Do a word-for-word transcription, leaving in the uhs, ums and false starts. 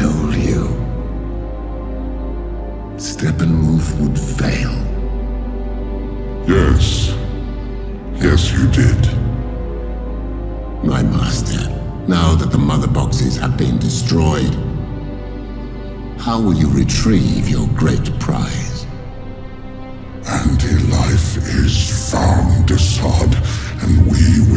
told you. Steppenwolf would fail. Yes. Yes, you did. My master, now that the mother boxes have been destroyed, how will you retrieve your great prize? Anti-life is found, Darkseid, and we